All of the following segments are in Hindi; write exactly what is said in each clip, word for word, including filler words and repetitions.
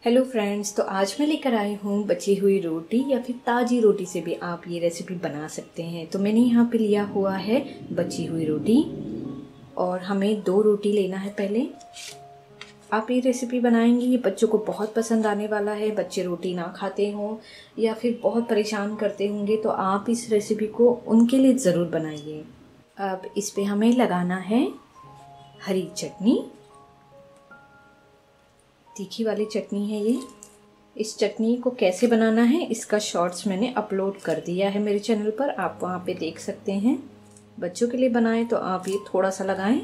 हेलो फ्रेंड्स, तो आज मैं लेकर आई हूँ बची हुई रोटी या फिर ताज़ी रोटी से भी आप ये रेसिपी बना सकते हैं। तो मैंने यहाँ पे लिया हुआ है बची हुई रोटी और हमें दो रोटी लेना है। पहले आप ये रेसिपी बनाएंगे, ये बच्चों को बहुत पसंद आने वाला है। बच्चे रोटी ना खाते हों या फिर बहुत परेशान करते होंगे तो आप इस रेसिपी को उनके लिए ज़रूर बनाइए। अब इस पे हमें लगाना है हरी चटनी, तीखी वाली चटनी है ये। इस चटनी को कैसे बनाना है इसका शॉर्ट्स मैंने अपलोड कर दिया है मेरे चैनल पर, आप वहाँ पे देख सकते हैं। बच्चों के लिए बनाएं तो आप ये थोड़ा सा लगाएं।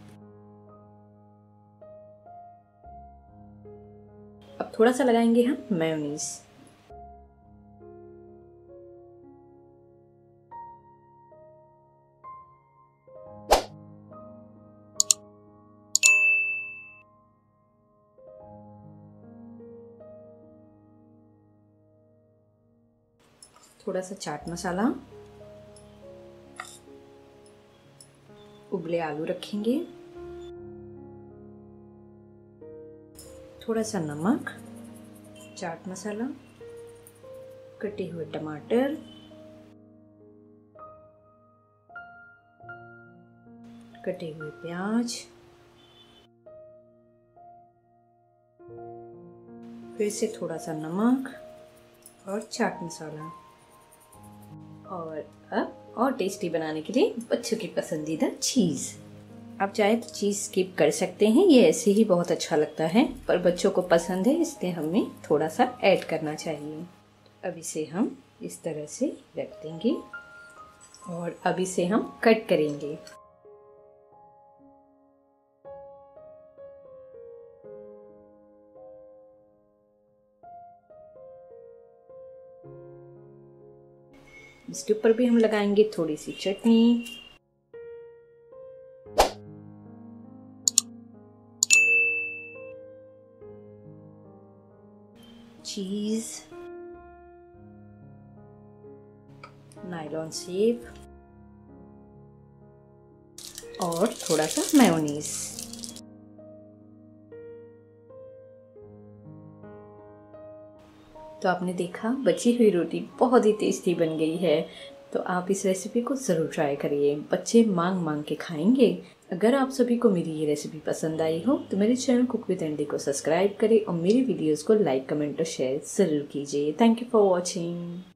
अब थोड़ा सा लगाएंगे हम मेयोनीज। थोड़ा सा चाट मसाला, उबले आलू रखेंगे, थोड़ा सा नमक, चाट मसाला, कटे हुए टमाटर, कटे हुए प्याज, फिर से थोड़ा सा नमक और चाट मसाला। और अब और टेस्टी बनाने के लिए बच्चों की पसंदीदा चीज़। आप चाहे तो चीज़ स्किप कर सकते हैं, ये ऐसे ही बहुत अच्छा लगता है, पर बच्चों को पसंद है इसलिए हमें थोड़ा सा ऐड करना चाहिए। अब इसे हम इस तरह से रख देंगे और अब इसे हम कट करेंगे। इसके ऊपर भी हम लगाएंगे थोड़ी सी चटनी, चीज, नायलॉन सेव और थोड़ा सा मेयोनीज। तो आपने देखा बची हुई रोटी बहुत ही टेस्टी बन गई है। तो आप इस रेसिपी को ज़रूर ट्राई करिए, बच्चे मांग मांग के खाएंगे। अगर आप सभी को मेरी ये रेसिपी पसंद आई हो तो मेरे चैनल कुक विद एंडी को सब्सक्राइब करें और मेरी वीडियोस को लाइक, कमेंट और शेयर ज़रूर कीजिए। Thank you for watching.